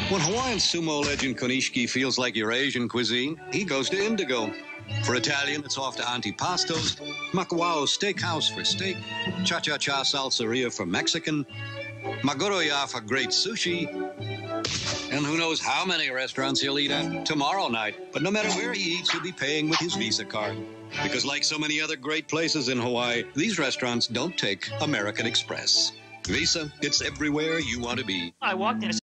When Hawaiian sumo legend Konishiki feels like your Asian cuisine, he goes to Indigo. For Italian, it's off to Antipastos, Makawao Steakhouse for steak, Cha-Cha-Cha Salseria for Mexican, Magoroya for great sushi, and who knows how many restaurants he'll eat at tomorrow night. But no matter where he eats, he'll be paying with his Visa card. Because like so many other great places in Hawaii, these restaurants don't take American Express. Visa, it's everywhere you want to be. I walked in.